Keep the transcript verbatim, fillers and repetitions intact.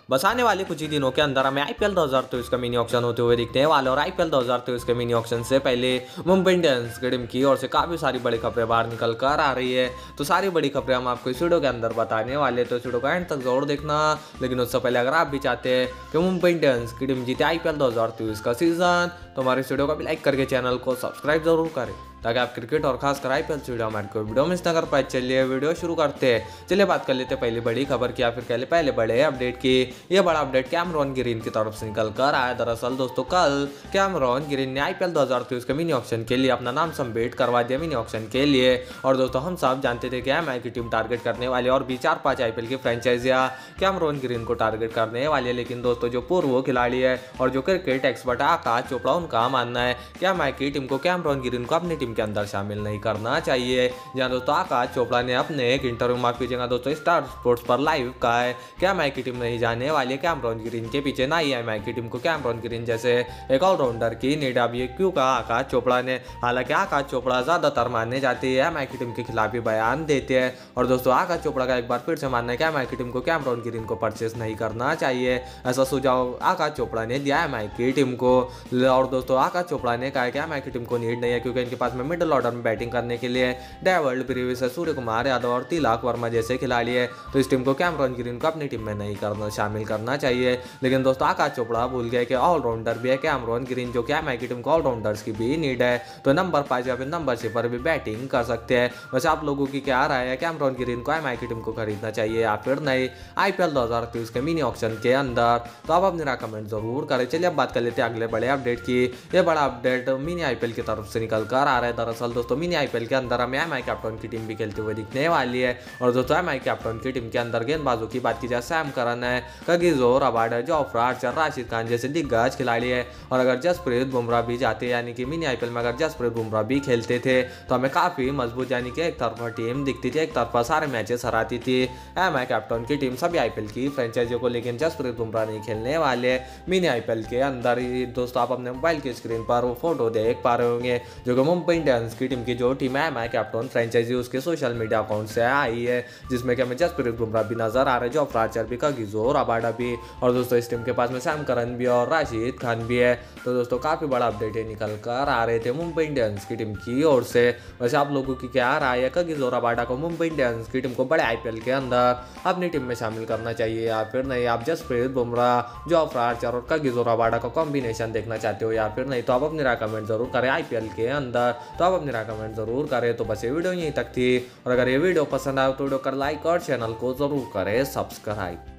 बस आने वाले कुछ ही दिनों के अंदर हमें आईपीएल दो हज़ार तेईस का मिनी ऑक्शन होते हुए दिखने वाले। और आईपीएल दो हज़ार तेईस के मिनी ऑक्शन से पहले मुंबई इंडियंस की टीम की ओर से काफ़ी सारी बड़ी खबरें बाहर निकल कर आ रही है। तो सारी बड़ी खबरें हम आपको इस वीडियो के अंदर बताने वाले, तो इस वीडियो को एंड तक जरूर देखना। लेकिन उससे पहले अगर आप भी चाहते हैं कि मुंबई इंडियंस की टीम जीते आईपीएल दो हज़ार तेईस का सीजन, तो हमारे इस वीडियो को भी लाइक करके चैनल को सब्सक्राइब जरूर करें, ताकि आप क्रिकेट और खासकर आईपीएल से वीडियो हमारे को वीडियो मिस ना कर पाए। चलिए वीडियो शुरू करते हैं। चलिए बात कर लेते हैं पहली बड़ी खबर की, या फिर पहले पहले बड़े अपडेट की। ये बड़ा अपडेट कैमरॉन ग्रीन की तरफ से निकल कर आया। दरअसल दोस्तों कल कैमरॉन ग्रीन ने आईपीएल दो हज़ार तेईस के मिनी ऑक्शन के लिए अपना नाम सबमिट करवा दिया मिनी ऑक्शन के लिए। और दोस्तों हम सब जानते थे कि एमआई की टीम टारगेट करने वाली और भी चार पांच आईपीएल की फ्रेंचाइजियां कैमरॉन ग्रीन को टारगेट करने वाली है। लेकिन दोस्तों जो पूर्व खिलाड़ी है और जो क्रिकेट एक्सपर्ट है आकाश चोपड़ा, उनका मानना है कि एमआई की टीम को कैमरॉन ग्रीन को अपनी टीम के अंदर शामिल नहीं करना चाहिए। जहां दोस्तों आकाश चोपड़ा ने अपने एक इंटरव्यू माफ कीजिएगा दोस्तों स्टार स्पोर्ट्स पर लाइव कहा है कि एमआई की टीम नहीं जाने वाली है कैमरॉन ग्रीन के पीछे, ना ही एमआई की टीम को कैमरॉन ग्रीन जैसे एक ऑलराउंडर की नीड। अब ये क्यों कहा आकाश चोपड़ा ने? हालांकि आकाश चोपड़ा ज्यादातर माने जाते हैं एमआई की टीम के खिलाफ भी बयान देते हैं। और दोस्तों आकाश चोपड़ा का एक बार फिर से मानना है कि एमआई की टीम को कैमरॉन ग्रीन को परचेस नहीं करना चाहिए। ऐसा सुझाव आकाश चोपड़ा ने दिया एमआई की टीम को। और दोस्तों आकाश चोपड़ा ने कहा कि एमआई की टीम को नीड नहीं है, क्योंकि इनके पास में मिडिल ऑर्डर में बैटिंग करने के लिए डेवर्ल्ड ब्रीविस है, सूर्य कुमार यादव और तिलक वर्मा जैसे खिलाड़ी है। तो इस टीम को कैमरॉन ग्रीन को अपनी टीम में नहीं करना शामिल करना चाहिए। लेकिन दोस्तों आकाश चोपड़ा भूल गए कि ऑलराउंडर भी है कैमरॉन ग्रीन, जो कि एमआई की टीम को ऑलराउंडर्स की भी नीड है। तो नंबर पाँच या फिर नंबर छह पर भी बैटिंग कर सकते हैं। वैसे आप लोगों की क्या राय है, कैमरॉन ग्रीन को एमआई की टीम को खरीदना चाहिए या फिर नहीं आईपीएल दो हज़ार तेईस के मिनी ऑक्शन के अंदर? तो आप अपने राय कमेंट जरूर करें। चलिए अब बात कर लेते हैं अगले बड़े अपडेट की। ये बड़ा अपडेट मिनी आईपीएल की तरफ से निकल कर आ रहा है। दरअसल दोस्तों मिनी आईपीएल के अंदर हमें एमआई कैप्टन की टीम भी खेलते हुए दिखने वाली है। और दोस्तों एमआई कैप्टन की टीम के अंदर गेंदबाजों की बात की जाए, सैम करन है, Kagiso Rabada, Jofra Archer, Rashid Khan जैसे दिग्गज खिलाड़ी है। और अगर जसप्रीत बुमराह भी जाते, यानी कि मिनी आईपीएल में अगर जसप्रीत बुमराह भी खेलते थे, तो हमें काफी मजबूत यानी कि एक तरफा टीम दिखती थी, एक तरफा सारे मैचेस हराती थी एमआई कैप्टन की टीम सभी आईपीएल की फ्रेंचाइजियों को। लेकिन जसप्रीत बुमराह नहीं खेलने वाले मिनी आईपीएल के अंदर ही। दोस्तों आप अपने मोबाइल की स्क्रीन पर वो फोटो देख पा रहे होंगे, जो कि मुंबई इंडियंस की टीम की जो टीम है एमआई कैप्टन फ्रेंचाइजी उसके सोशल मीडिया अकाउंट से आई है, जिसमें कि हमें जसप्रीत बुमराह भी नजर आ रहे हैं, जो आर्चर भी, कगिसो रबाडा भी। और दोस्तों इस टीम के पास में सैम करन भी और राशिद खान भी है। तो दोस्तों काफी बड़ा अपडेट है निकल कर आ रहे थे मुंबई इंडियंस की टीम की ओर से। वैसे आप लोगों की क्या राय है, कगिसो रबाडा को मुंबई इंडियंस की टीम को बड़े आईपीएल के अंदर अपनी टीम में शामिल करना चाहिए या फिर नहीं? आप जसप्रीत बुमराह, जोफ्रा आर्चर और कगिसो रबाडा का कॉम्बिनेशन देखना चाहते हो या फिर नहीं? तो आप अपनी राय कमेंट जरूर करें आईपीएल के अंदर। तो आप अपनी राय कमेंट जरूर करें। तो बस ये वीडियो यहीं तक थी, और अगर ये वीडियो पसंद आए तो वीडियो कर लाइक और चैनल को जरूर करें सब्सक्राइब।